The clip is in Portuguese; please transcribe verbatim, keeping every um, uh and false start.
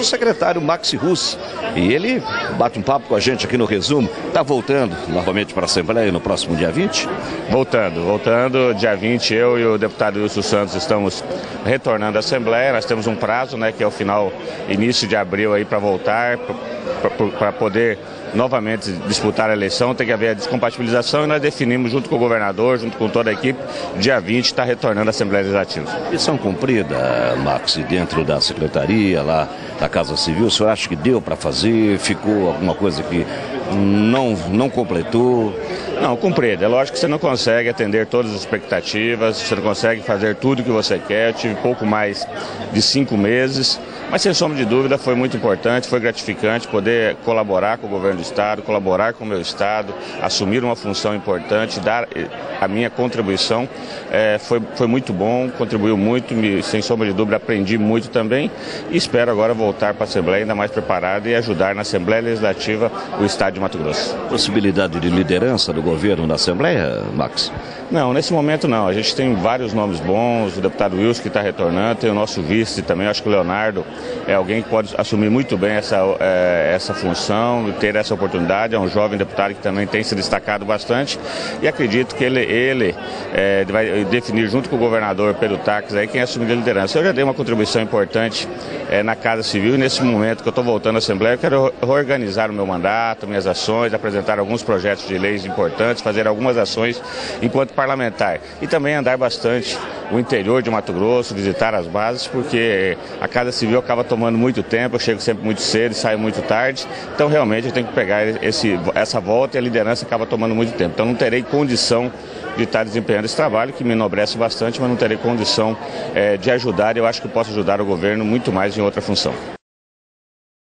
secretário Maxi Russo. E ele bate um papo com a gente aqui no resumo. Está voltando novamente para a Assembleia no próximo dia vinte? Voltando, voltando. Dia vinte, eu e o deputado Wilson Santos estamos retornando à Assembleia. Nós temos um prazo, né, que é o final, início de abril aí para voltar, para poder novamente disputar a eleição. Tem que haver a descompatibilização e nós definimos junto com o governador, junto com toda a equipe, dia vinte está retornando à Assembleia Legislativa. Missão cumprida, Maxi, dentro da Secretaria, lá da Casa Civil, o senhor acha que deu para fazer? Ficou alguma coisa que não, não completou? Não, cumprido. É lógico que você não consegue atender todas as expectativas, você não consegue fazer tudo o que você quer. Eu tive pouco mais de cinco meses, mas sem sombra de dúvida foi muito importante, foi gratificante poder colaborar com o governo do Estado, colaborar com o meu Estado, assumir uma função importante, dar a minha contribuição. É, foi, foi muito bom, contribuiu muito, me, sem sombra de dúvida aprendi muito também e espero agora voltar para a Assembleia ainda mais preparado e ajudar na Assembleia Legislativa o Estado de Mato Grosso. Possibilidade de liderança do governo na Assembleia, Max? Não, nesse momento não. A gente tem vários nomes bons, o deputado Wilson que está retornando, tem o nosso vice também, acho que o Leonardo é alguém que pode assumir muito bem essa, é, essa função, ter essa oportunidade. É um jovem deputado que também tem se destacado bastante e acredito que ele, ele é, vai definir junto com o governador Pedro Taques aí quem assumir a liderança. Eu já dei uma contribuição importante é, na Casa Civil e nesse momento que eu estou voltando à Assembleia eu quero reorganizar o meu mandato, minhas ações, apresentar alguns projetos de leis importantes, fazer algumas ações enquanto parlamentar e também andar bastante o interior de Mato Grosso, visitar as bases, porque a Casa Civil acaba tomando muito tempo, eu chego sempre muito cedo e saio muito tarde, então realmente eu tenho que pegar esse, essa volta e a liderança acaba tomando muito tempo, então não terei condição de estar desempenhando esse trabalho, que me enobrece bastante, mas não terei condição é, de ajudar e eu acho que posso ajudar o governo muito mais em outra função.